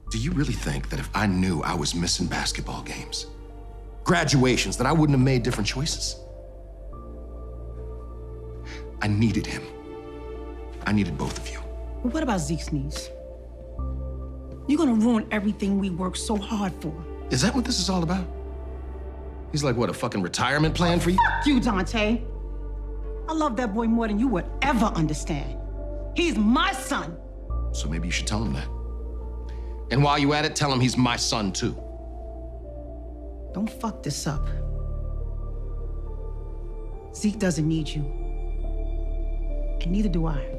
Do you really think that if I knew I was missing basketball games, graduations, that I wouldn't have made different choices? I needed him. I needed both of you. But what about Zeke's needs? You're gonna ruin everything we worked so hard for. Is that what this is all about? He's like, what, a fucking retirement plan for you? Fuck you, Dante. I love that boy more than you would ever understand. He's my son. So maybe you should tell him that. And while you at it, tell him he's my son too. Don't fuck this up. Zeke doesn't need you. And neither do I.